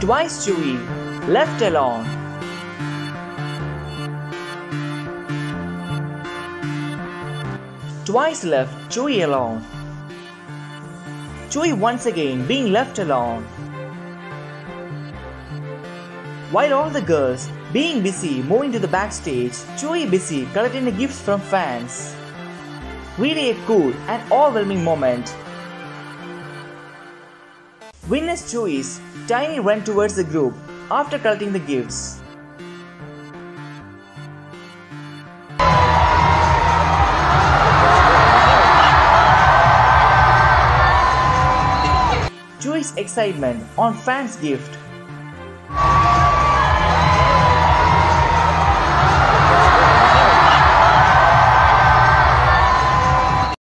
Twice Tzuyu, left alone. Twice left Tzuyu alone. Tzuyu once again being left alone. While all the girls being busy moving to the backstage, Tzuyu busy collecting the gifts from fans. Really a cool and overwhelming moment. Witness Tsuyu's tiny run towards the group after collecting the gifts. Tsuyu's excitement on fans' gift.